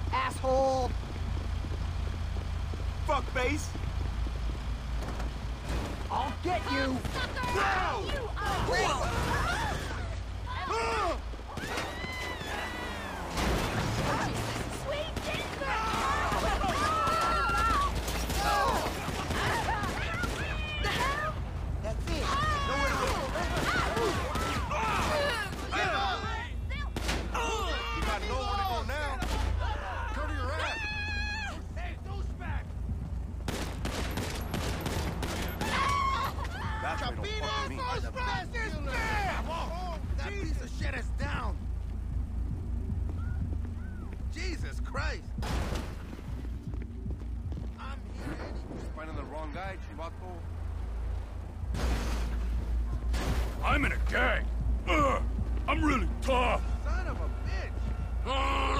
asshole! Fuckface! I'll get you! Bro! You are great! Sweet Jesus! That's it! Nowhere to go! You got nowhere to go now! Cover your ass! Hey, douchebag! That's why you don't fuck with me. Come on! That piece of shit is down! Jesus Christ! I'm here, Eddie. Finding the wrong guy, Chivato. I'm in a gang. I'm really tough. Son of a bitch!